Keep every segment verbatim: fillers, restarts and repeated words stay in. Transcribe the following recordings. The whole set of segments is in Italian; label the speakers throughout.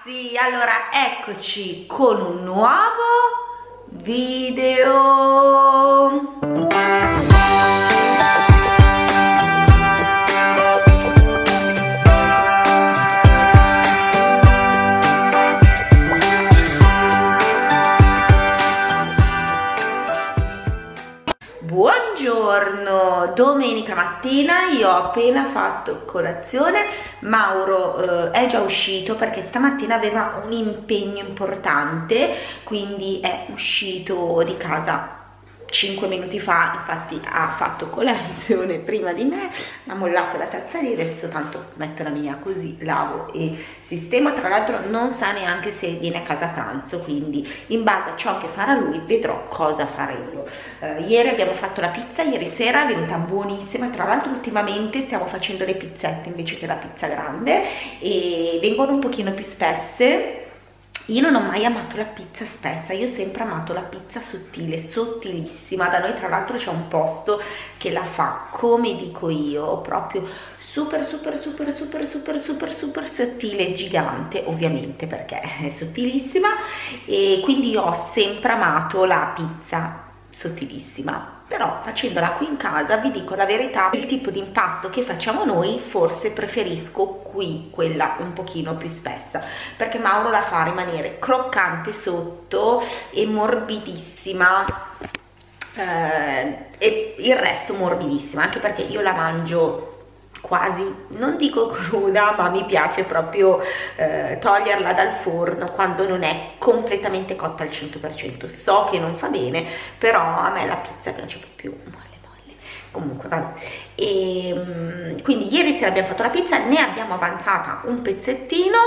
Speaker 1: Ragazzi, allora eccoci con un nuovo video. Buongiorno, domenica mattina, io ho appena fatto colazione. Mauro eh, è già uscito perché stamattina aveva un impegno importante, quindi è uscito di casa cinque minuti fa. Infatti ha fatto colazione prima di me, ha mollato la tazza lì, adesso tanto metto la mia così lavo e sistema. Tra l'altro non sa neanche se viene a casa a pranzo, quindi in base a ciò che farà lui vedrò cosa fare io. Uh, ieri abbiamo fatto la pizza, ieri sera è venuta buonissima. Tra l'altro ultimamente stiamo facendo le pizzette invece che la pizza grande e vengono un pochino più spesse. Io non ho mai amato la pizza spessa, io ho sempre amato la pizza sottile, sottilissima. Da noi tra l'altro c'è un posto che la fa, come dico io, proprio super super super super super super super sottile, gigante ovviamente perché è sottilissima, e quindi io ho sempre amato la pizza sottilissima. Però facendola qui in casa, vi dico la verità, il tipo di impasto che facciamo noi forse preferisco qui quella un pochino più spessa, perché Mauro la fa rimanere croccante sotto e morbidissima, eh, e il resto morbidissima, anche perché io la mangio quasi, non dico cruda, ma mi piace proprio eh, toglierla dal forno quando non è completamente cotta al cento per cento. So che non fa bene, però a me la pizza piace proprio molle molle. Comunque vabbè. E um, quindi ieri sera abbiamo fatto la pizza, ne abbiamo avanzata un pezzettino,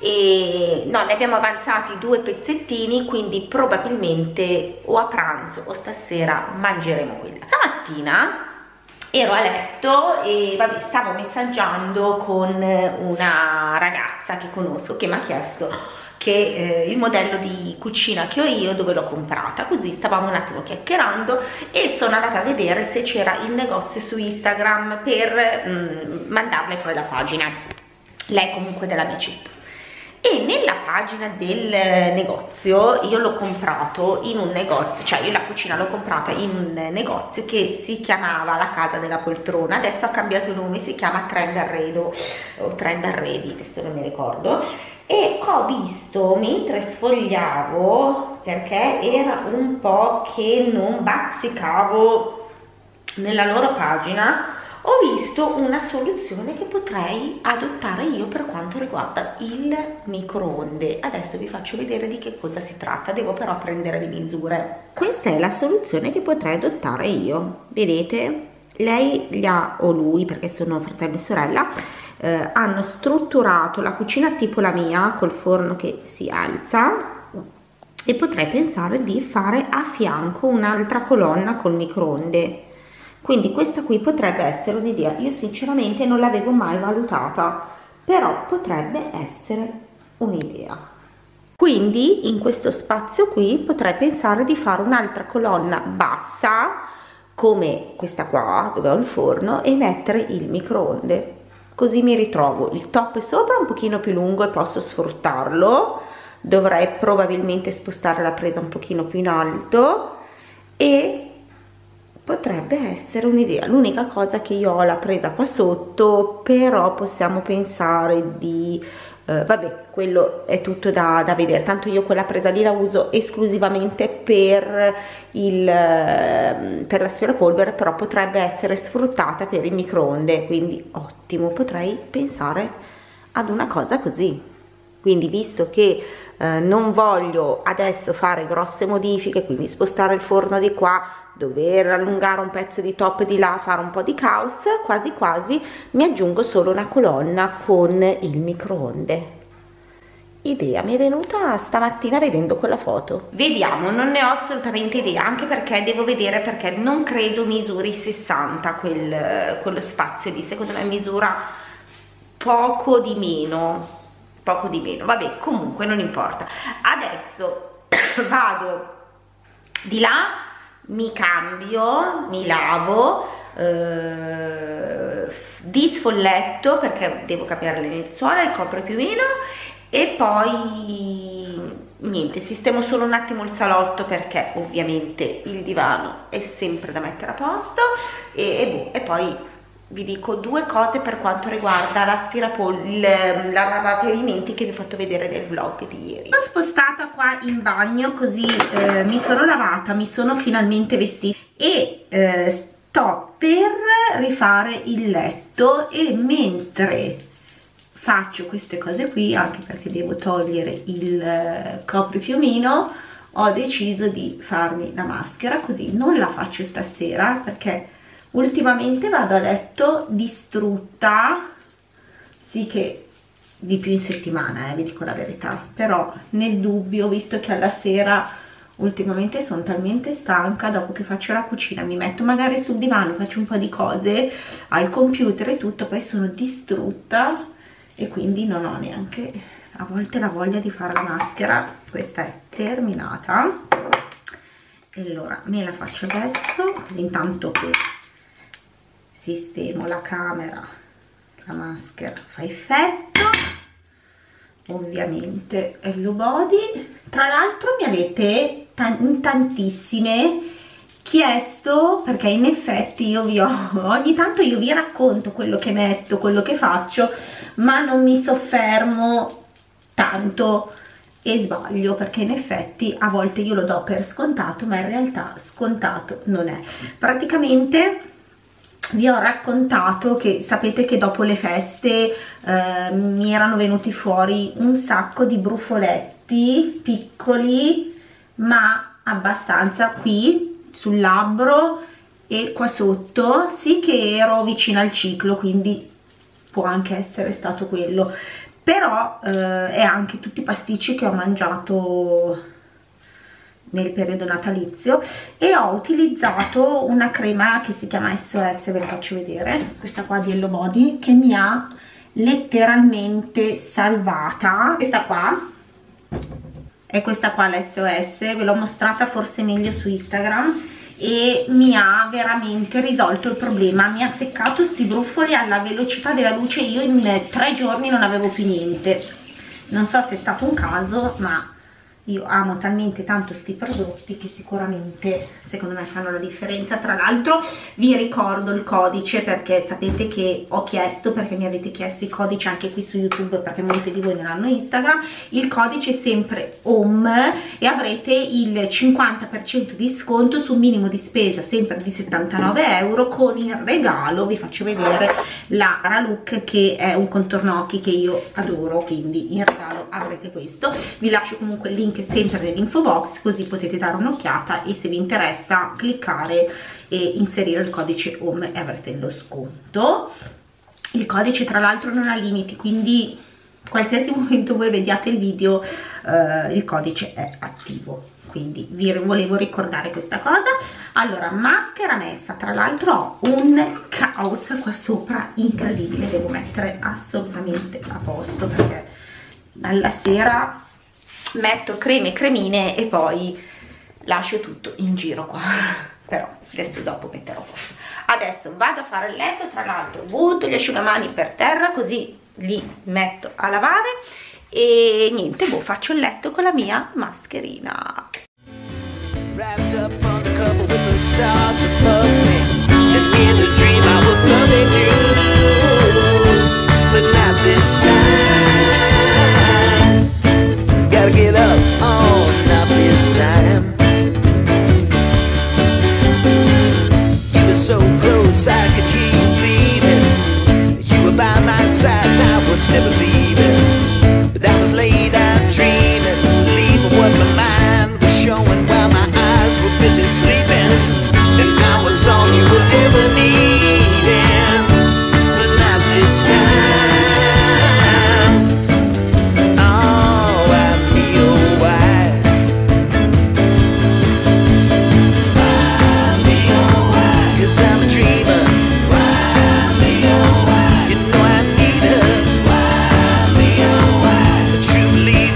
Speaker 1: e no, ne abbiamo avanzati due pezzettini, quindi probabilmente o a pranzo o stasera mangeremo quella. Stamattina ero a letto e vabbè, stavo messaggiando con una ragazza che conosco che mi ha chiesto che eh, il modello di cucina che ho io dove l'ho comprata, così stavamo un attimo chiacchierando e sono andata a vedere se c'era il negozio su Instagram per mm, mandarle poi la pagina. Lei comunque della mia città. E nella pagina del negozio io l'ho comprato in un negozio, cioè io la cucina l'ho comprata in un negozio che si chiamava La Casa della Poltrona, adesso ha cambiato nome, si chiama Trend Arredo o Trend Arredi, adesso non mi ricordo. E ho visto mentre sfogliavo, perché era un po' che non bazzicavo nella loro pagina, ho visto una soluzione che potrei adottare io per quanto riguarda il microonde. Adesso vi faccio vedere di che cosa si tratta, devo però prendere le misure. Questa è la soluzione che potrei adottare io. Vedete? Lei gli ha, o lui, perché sono fratello e sorella, eh, hanno strutturato la cucina tipo la mia, col forno che si alza, e potrei pensare di fare a fianco un'altra colonna col microonde. Quindi questa qui potrebbe essere un'idea. Io sinceramente non l'avevo mai valutata, però potrebbe essere un'idea. Quindi in questo spazio qui potrei pensare di fare un'altra colonna bassa come questa qua dove ho il forno e mettere il microonde, così mi ritrovo il top sopra un pochino più lungo e posso sfruttarlo. Dovrei probabilmente spostare la presa un pochino più in alto e potrebbe essere un'idea. L'unica cosa che io ho la presa qua sotto, però possiamo pensare di eh, vabbè, quello è tutto da, da vedere, tanto io quella presa lì la uso esclusivamente per il per l'aspirapolvere, però potrebbe essere sfruttata per il microonde, quindi ottimo, potrei pensare ad una cosa così. Quindi visto che eh, non voglio adesso fare grosse modifiche, quindi spostare il forno di qua, dover allungare un pezzo di top di là, fare un po' di caos, quasi quasi mi aggiungo solo una colonna con il microonde. Idea mi è venuta stamattina vedendo quella foto. Vediamo, non ne ho assolutamente idea, anche perché devo vedere, perché non credo misuri sessanta quel, quello spazio lì, secondo me misura poco di meno. Poco di meno, vabbè, comunque non importa. Adesso vado di là, mi cambio, mi lavo, eh, disfolletto perché devo cambiare le lenzuola, il copripiumino, E poi niente, sistemo solo un attimo il salotto perché ovviamente il divano è sempre da mettere a posto e, e, boh, e poi vi dico due cose per quanto riguarda l'aspirapolvere, la lavapavimenti che vi ho fatto vedere nel vlog di ieri. Sono spostata qua in bagno così eh, mi sono lavata, mi sono finalmente vestita e eh, sto per rifare il letto, e mentre faccio queste cose qui, anche perché devo togliere il eh, copripiumino, ho deciso di farmi la maschera, così non la faccio stasera perché ultimamente vado a letto distrutta, sì che di più in settimana, eh, vi dico la verità, però nel dubbio, visto che alla sera ultimamente sono talmente stanca, dopo che faccio la cucina mi metto magari sul divano, faccio un po' di cose al computer e tutto, poi sono distrutta e quindi non ho neanche a volte la voglia di fare la maschera. Questa è terminata e allora me la faccio adesso, così intanto che sistemo la camera la maschera fa effetto. Ovviamente Hello Body. Tra l'altro mi avete in tantissime chiesto, perché in effetti io vi ho ogni tanto io vi racconto quello che metto, quello che faccio, ma non mi soffermo tanto e sbaglio, perché in effetti a volte io lo do per scontato, ma in realtà scontato non è. Praticamente vi ho raccontato che sapete che dopo le feste eh, mi erano venuti fuori un sacco di brufoletti piccoli, ma abbastanza qui sul labbro e qua sotto, sì che ero vicina al ciclo, quindi può anche essere stato quello, però eh, è anche tutti i pasticci che ho mangiato nel periodo natalizio, e ho utilizzato una crema che si chiama S O S, ve la faccio vedere, questa qua di Hello Body, che mi ha letteralmente salvata. Questa qua è questa qua, la S O S, ve l'ho mostrata forse meglio su Instagram e mi ha veramente risolto il problema, mi ha seccato sti brufoli alla velocità della luce. Io in tre giorni non avevo più niente, non so se è stato un caso, ma io amo talmente tanto sti prodotti che sicuramente secondo me fanno la differenza. Tra l'altro vi ricordo il codice, perché sapete che ho chiesto, perché mi avete chiesto i codici anche qui su YouTube, perché molti di voi non hanno Instagram. Il codice è sempre home e avrete il cinquanta per cento di sconto sul minimo di spesa, sempre di settantanove euro, con il regalo. Vi faccio vedere la Ara Look, che è un contorno occhi che io adoro, quindi in regalo avrete questo. Vi lascio comunque il link sempre nell'info box, così potete dare un'occhiata e se vi interessa cliccare e inserire il codice home e avrete lo sconto. Il codice tra l'altro non ha limiti, quindi qualsiasi momento voi vediate il video eh, il codice è attivo, quindi vi volevo ricordare questa cosa. Allora, maschera messa, tra l'altro ho un caos qua sopra incredibile, devo mettere assolutamente a posto perché alla sera metto creme e cremine e poi lascio tutto in giro qua, però adesso dopo metterò a posto. Adesso vado a fare il letto, tra l'altro butto gli asciugamani per terra così li metto a lavare e niente, boh, faccio il letto con la mia mascherina. Wrapped up on the cover with the stars above me, and in a dream I was loving you, but not this time. Gotta get up, oh, not this time. You were so close, I could hear you breathing. You were by my side, and I was never leaving. But I was laid out dreaming, leaving what my mind was showing while my eyes were busy sleeping. And I was all you were ever needing, but not this time. Truly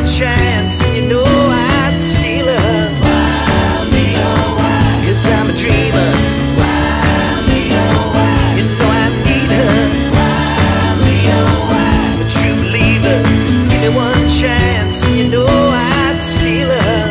Speaker 2: one chance, and you know I'd steal her. Why me, oh why? 'Cause I'm a dreamer. Why me, oh why? You know I need her. Why me, oh why? A true believer. Give me one chance, and you know I'd steal her.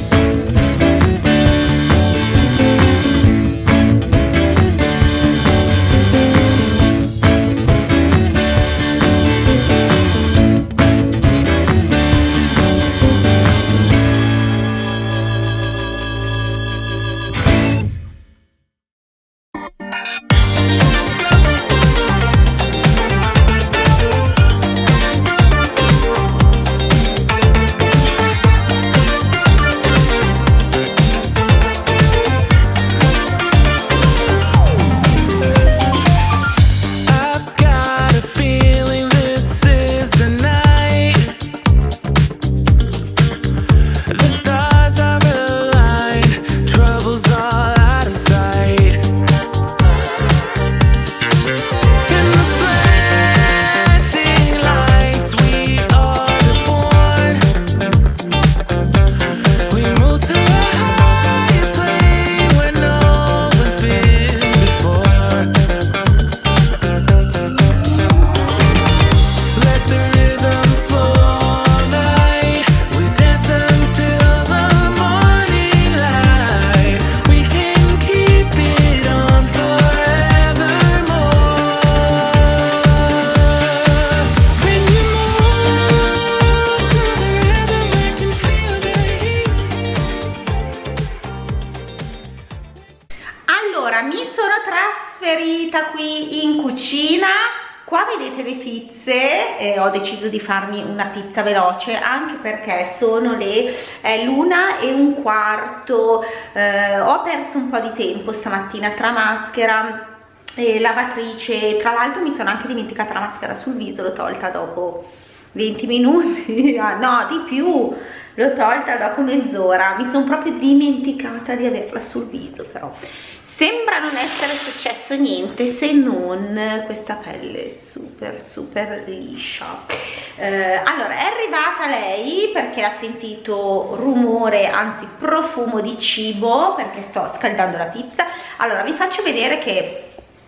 Speaker 1: Qui in cucina, qua vedete le pizze, eh, ho deciso di farmi una pizza veloce anche perché sono le eh, l'una e un quarto, eh, ho perso un po' di tempo stamattina tra maschera e lavatrice, tra l'altro mi sono anche dimenticata la maschera sul viso, l'ho tolta dopo venti minuti, ah, no di più, l'ho tolta dopo mezz'ora, mi sono proprio dimenticata di averla sul viso, però sembra non essere successo niente se non questa pelle super super liscia. Eh, allora è arrivata lei perché ha sentito rumore, anzi profumo di cibo, perché sto scaldando la pizza. Allora vi faccio vedere che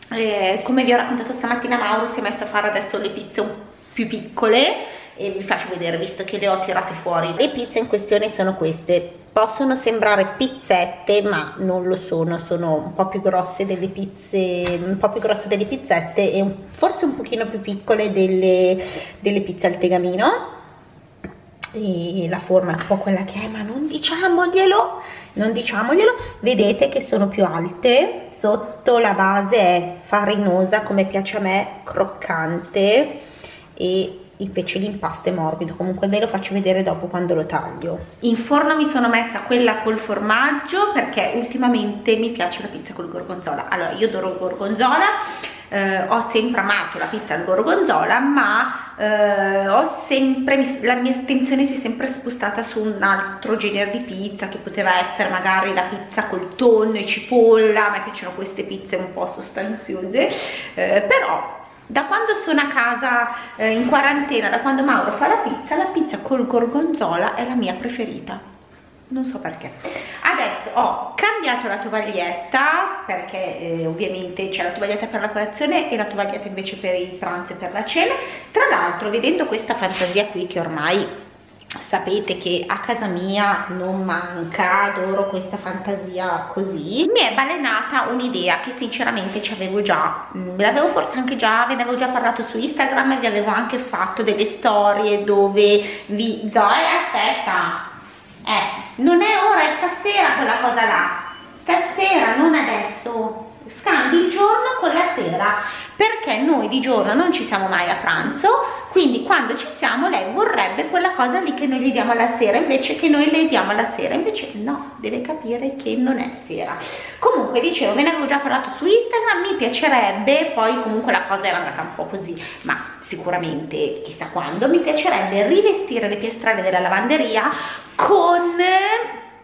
Speaker 1: eh, come vi ho raccontato stamattina, Mauro si è messo a fare adesso le pizze un più piccole e vi faccio vedere, visto che le ho tirate fuori. Le pizze in questione sono queste. Possono sembrare pizzette, ma non lo sono, sono un po' più grosse delle pizze, un po' più grosse delle pizzette e un, forse un pochino più piccole delle, delle pizze al tegamino. E la forma è un po' quella che è, ma non diciamoglielo, non diciamoglielo. Vedete che sono più alte, sotto la base è farinosa come piace a me, croccante, e invece l'impasto è morbido. Comunque ve lo faccio vedere dopo quando lo taglio. In forno mi sono messa quella col formaggio perché ultimamente mi piace la pizza col gorgonzola. Allora io adoro il gorgonzola, eh, ho sempre amato la pizza al gorgonzola, ma eh, ho sempre, la mia attenzione si è sempre spostata su un altro genere di pizza, che poteva essere magari la pizza col tonno e cipolla. A me piacciono queste pizze un po' sostanziose, eh, però da quando sono a casa eh, in quarantena, da quando Mauro fa la pizza, la pizza col gorgonzola è la mia preferita. Non so perché. Adesso ho cambiato la tovaglietta perché eh, ovviamente c'è la tovaglietta per la colazione e la tovaglietta invece per il pranzo e per la cena. Tra l'altro, vedendo questa fantasia qui, che ormai sapete che a casa mia non manca, adoro questa fantasia così, mi è balenata un'idea che sinceramente ci avevo già, ve l'avevo forse anche già, ve ne avevo già parlato su Instagram e vi avevo anche fatto delle storie dove vi... Zoe, aspetta, eh, non è ora, è stasera quella cosa là, stasera, non adesso, scambi il giorno con la sera, perché noi di giorno non ci siamo mai a pranzo, quindi quando ci siamo lei vorrebbe quella cosa lì che noi gli diamo alla sera, invece che noi le diamo alla sera, invece no, deve capire che non è sera. Comunque dicevo, ve ne avevo già parlato su Instagram, mi piacerebbe, poi comunque la cosa era andata un po' così, ma sicuramente chissà quando, mi piacerebbe rivestire le piastrelle della lavanderia con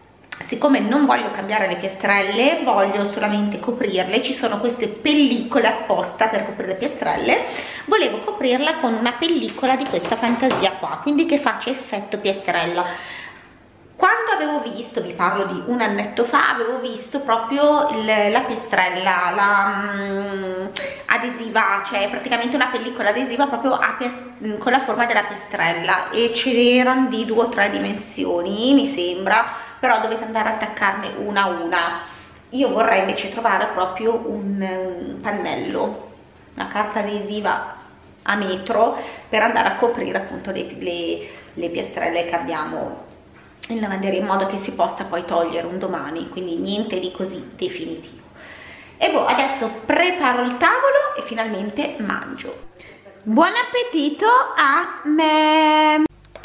Speaker 1: siccome non voglio cambiare le piastrelle, voglio solamente coprirle, ci sono queste pellicole apposta per coprire le piastrelle, volevo coprirla con una pellicola di questa fantasia qua, quindi che faccia effetto piastrella. Quando avevo visto, vi parlo di un annetto fa, avevo visto proprio il, la piastrella, la um, adesiva, cioè praticamente una pellicola adesiva proprio a con la forma della piastrella, e ce n'erano di due o tre dimensioni mi sembra, però dovete andare a attaccarne una a una. Io vorrei invece trovare proprio un, un pannello, una carta adesiva a metro per andare a coprire appunto le, le, le piastrelle che abbiamo in lavanderia, in modo che si possa poi togliere un domani, quindi niente di così definitivo. E boh, adesso preparo il tavolo e finalmente mangio. Buon appetito a me!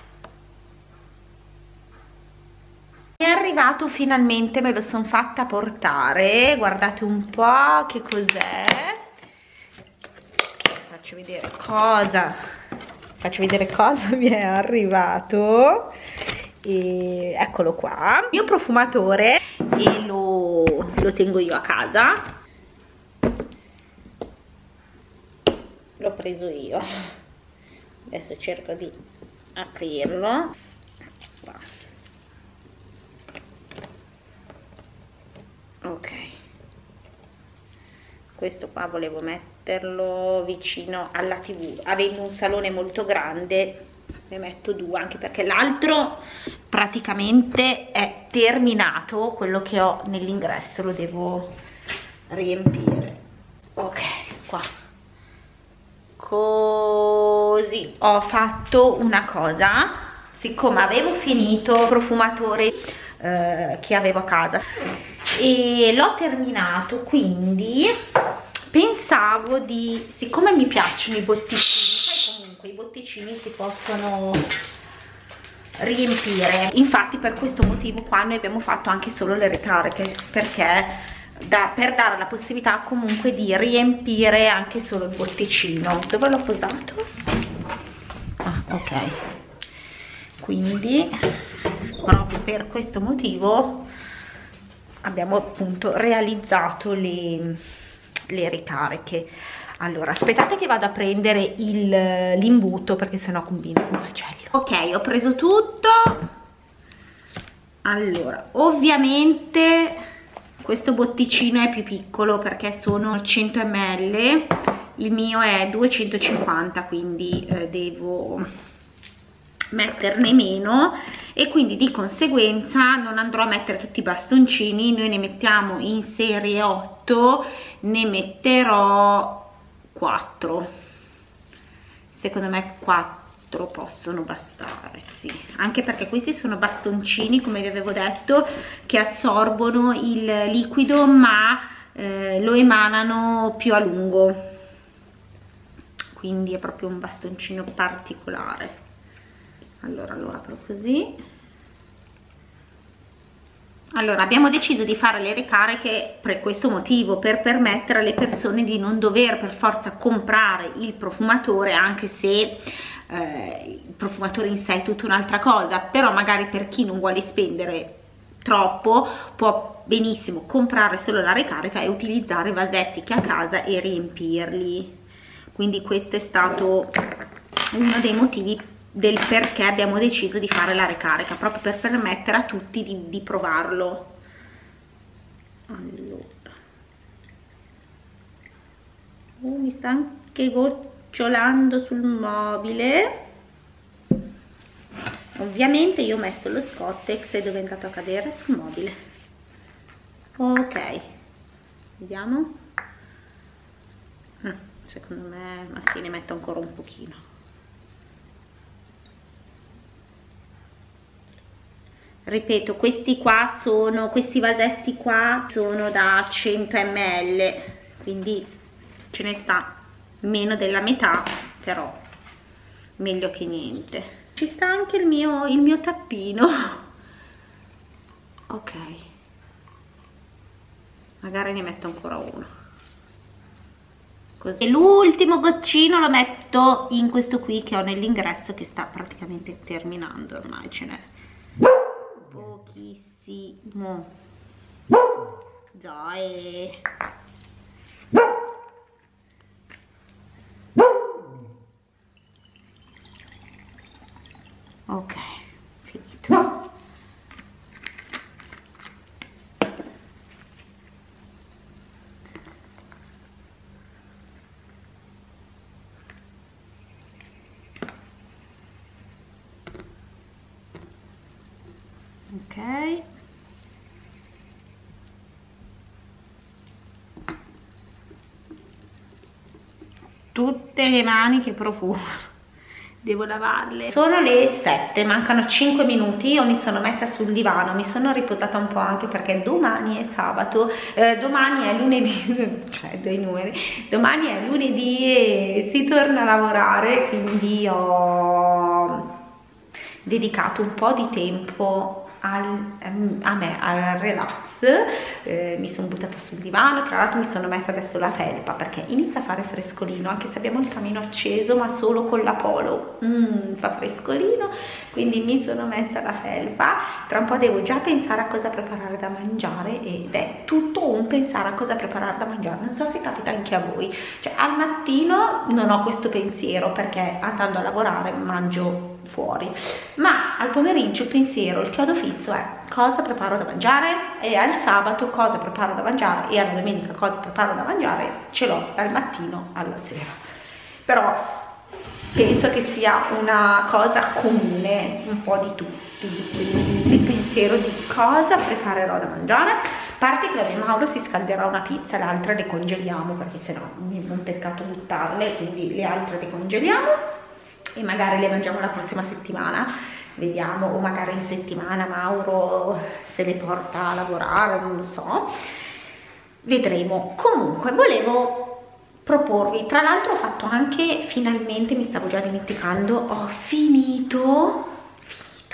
Speaker 1: Mi è arrivato finalmente, me lo sono fatta portare, guardate un po' che cos'è. Faccio vedere cosa, faccio vedere cosa mi è arrivato. E eccolo qua, il mio profumatore, e lo, lo tengo io a casa, l'ho preso io, adesso cerco di aprirlo. Qua. Ok, questo qua volevo metterlo vicino alla tivù, avendo un salone molto grande ne metto due, anche perché l'altro praticamente è terminato, quello che ho nell'ingresso lo devo riempire. Ok, qua così ho fatto una cosa, siccome avevo finito il profumatore eh, che avevo a casa e l'ho terminato, quindi pensavo di, siccome mi piacciono i botticini, i botticini si possono riempire, infatti per questo motivo qua noi abbiamo fatto anche solo le ricariche, perché da, per dare la possibilità comunque di riempire anche solo il botticino. Dove l'ho posato? Ah, ok, quindi proprio per questo motivo abbiamo appunto realizzato le, le ricariche. Allora, aspettate che vado a prendere l'imbuto, perché sennò combino un macello. Ok, ho preso tutto. Allora, ovviamente questo botticino è più piccolo perché sono cento millilitri, il mio è duecentocinquanta, quindi eh, devo metterne meno, e quindi di conseguenza non andrò a mettere tutti i bastoncini. Noi ne mettiamo in serie otto, ne metterò quattro, secondo me quattro possono bastare, sì, anche perché questi sono bastoncini, come vi avevo detto, che assorbono il liquido ma eh, lo emanano più a lungo, quindi è proprio un bastoncino particolare. Allora lo apro così. Allora, abbiamo deciso di fare le ricariche per questo motivo, per permettere alle persone di non dover per forza comprare il profumatore, anche se eh, il profumatore in sé è tutta un'altra cosa, però magari per chi non vuole spendere troppo può benissimo comprare solo la ricarica e utilizzare i vasetti che ha a casa e riempirli. Quindi questo è stato uno dei motivi del perché abbiamo deciso di fare la ricarica, proprio per permettere a tutti di, di provarlo. Allora, oh, mi sta anche gocciolando sul mobile. Ovviamente io ho messo lo Scottex ed è andato a cadere sul mobile. Ok, vediamo. Secondo me, ma sì, ne metto ancora un pochino. Ripeto, questi qua sono, questi vasetti qua sono da cento millilitri, quindi ce ne sta meno della metà, però meglio che niente. Ci sta anche il mio, il mio tappino. Ok, magari ne metto ancora uno. Così l'ultimo goccino lo metto in questo qui che ho nell'ingresso, che sta praticamente terminando ormai, ce n'è pochino. pochissimo. Zoe. Ok, finito. Ok, tutte le mani che profumo, devo lavarle. Sono le sette, mancano cinque minuti. Io mi sono messa sul divano, mi sono riposata un po' anche perché domani è sabato, eh, domani è lunedì, cioè due numeri, domani è lunedì e si torna a lavorare, quindi ho dedicato un po' di tempo al, a me, al relax. Eh, mi sono buttata sul divano, tra l'altro mi sono messa adesso la felpa perché inizia a fare frescolino, anche se abbiamo il camino acceso, ma solo con la polo mm, fa frescolino, quindi mi sono messa la felpa. Tra un po' devo già pensare a cosa preparare da mangiare ed è tutto un pensare a cosa preparare da mangiare. Non so se capita anche a voi, cioè al mattino non ho questo pensiero perché andando a lavorare mangio fuori, ma al pomeriggio il pensiero, il chiodo fisso è cosa preparo da mangiare, e al sabato cosa preparo da mangiare, e alla domenica cosa preparo da mangiare. Ce l'ho dal mattino alla sera, però penso che sia una cosa comune un po' di tutti, quindi il pensiero di cosa preparerò da mangiare. A parte che vabbè, Mauro si scalderà una pizza, le altre le congeliamo perché sennò è un peccato buttarle, quindi le altre le congeliamo e magari le mangiamo la prossima settimana, vediamo, o magari in settimana Mauro se le porta a lavorare, non lo so, vedremo. Comunque volevo proporvi, tra l'altro ho fatto anche, finalmente, mi stavo già dimenticando, ho finito finito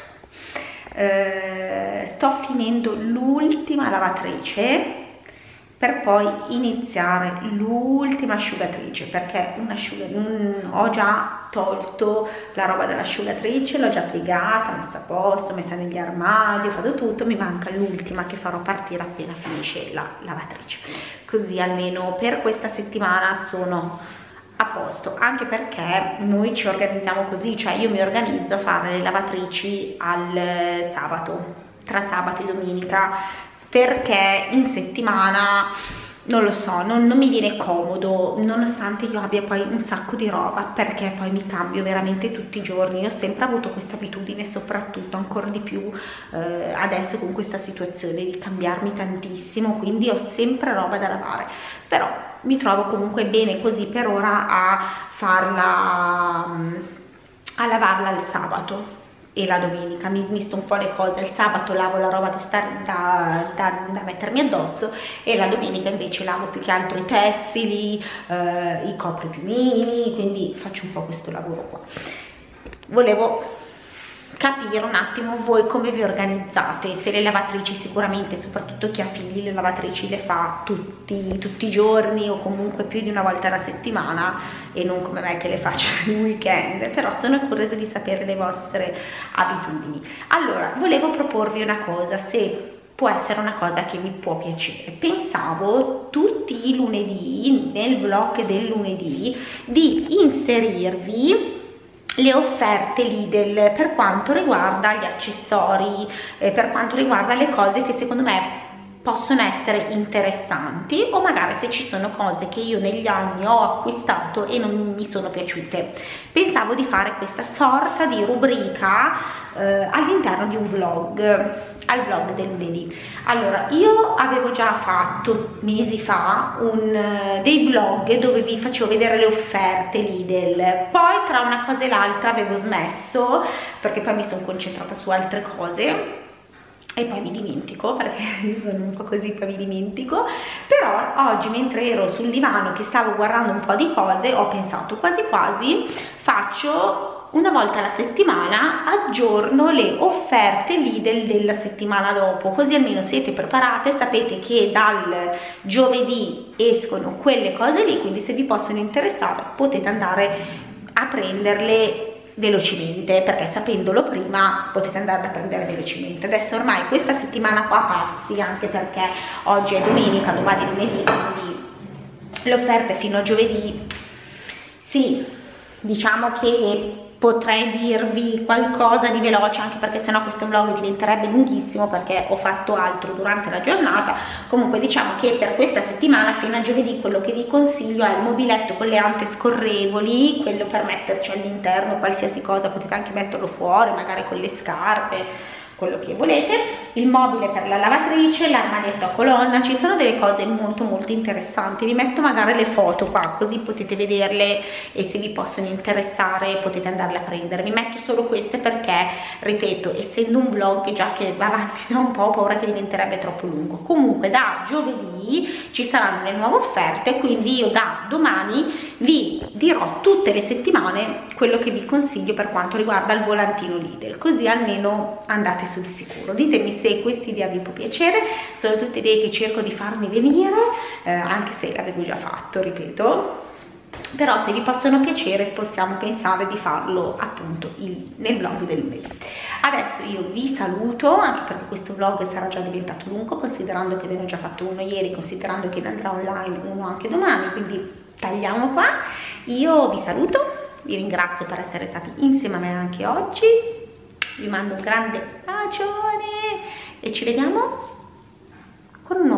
Speaker 1: eh, sto finendo l'ultima lavatrice per poi iniziare l'ultima asciugatrice, perché un'asciuga, un, ho già tolto la roba dall'asciugatrice, l'ho già piegata, messa a posto, messa negli armadi, ho fatto tutto, mi manca l'ultima che farò partire appena finisce la lavatrice, così almeno per questa settimana sono a posto, anche perché noi ci organizziamo così, cioè io mi organizzo a fare le lavatrici al sabato, tra sabato e domenica, perché in settimana non lo so, non, non mi viene comodo, nonostante io abbia poi un sacco di roba, perché poi mi cambio veramente tutti i giorni. Io ho sempre avuto questa abitudine, soprattutto ancora di più eh, adesso con questa situazione, di cambiarmi tantissimo, quindi ho sempre roba da lavare, però mi trovo comunque bene così per ora a farla, a lavarla il sabato e la domenica. Mi smisto un po' le cose, il sabato lavo la roba da, star, da, da, da mettermi addosso e la domenica invece lavo più che altro i tessili, eh, i copripiumini, quindi faccio un po' questo lavoro qua. Volevo capire un attimo voi come vi organizzate, se le lavatrici, sicuramente soprattutto chi ha figli, le lavatrici le fa tutti, tutti i giorni o comunque più di una volta alla settimana e non come me che le faccio il weekend, però sono curiosa di sapere le vostre abitudini. Allora, volevo proporvi una cosa, se può essere una cosa che vi può piacere. Pensavo tutti i lunedì, nel vlog del lunedì, di inserirvi le offerte Lidl per quanto riguarda gli accessori, eh, per quanto riguarda le cose che secondo me possono essere interessanti, o magari se ci sono cose che io negli anni ho acquistato e non mi sono piaciute. Pensavo di fare questa sorta di rubrica eh, all'interno di un vlog, al vlog del lunedì. Allora, io avevo già fatto mesi fa un, dei vlog dove vi facevo vedere le offerte Lidl, poi tra una cosa e l'altra avevo smesso perché poi mi sono concentrata su altre cose e poi mi dimentico, perché sono un po' così, poi mi dimentico. Però oggi, mentre ero sul divano che stavo guardando un po' di cose, ho pensato quasi quasi faccio una volta alla settimana, aggiorno le offerte Lidl della settimana dopo, così almeno siete preparate, sapete che dal giovedì escono quelle cose lì, quindi se vi possono interessare potete andare a prenderle velocemente, perché sapendolo prima potete andare a prendere velocemente. Adesso ormai questa settimana qua passi, anche perché oggi è domenica, domani è lunedì, quindi l'offerta è fino a giovedì. Sì, diciamo che potrei dirvi qualcosa di veloce, anche perché sennò questo vlog diventerebbe lunghissimo, perché ho fatto altro durante la giornata. Comunque diciamo che per questa settimana fino a giovedì quello che vi consiglio è il mobiletto con le ante scorrevoli, quello per metterci all'interno qualsiasi cosa, potete anche metterlo fuori magari con le scarpe, quello che volete, il mobile per la lavatrice, l'armadietto a colonna. Ci sono delle cose molto molto interessanti, vi metto magari le foto qua così potete vederle e se vi possono interessare potete andarle a prendere. Vi metto solo queste perché, ripeto, essendo un vlog già che va avanti da un po', ho paura che diventerebbe troppo lungo. Comunque da giovedì ci saranno le nuove offerte, quindi io da domani vi dirò tutte le settimane quello che vi consiglio per quanto riguarda il volantino Lidl, così almeno andate sul sicuro. Ditemi se questa idea vi può piacere, sono tutte idee che cerco di farmi venire, eh, anche se l'avevo già fatto, ripeto, però se vi possono piacere possiamo pensare di farlo appunto il, nel vlog del lunedì. Adesso io vi saluto, anche perché questo vlog sarà già diventato lungo, considerando che ve ne ho già fatto uno ieri, considerando che ne andrà online uno anche domani, quindi tagliamo qua. Io vi saluto, vi ringrazio per essere stati insieme a me anche oggi, vi mando un grande bacione e ci vediamo con un nuovo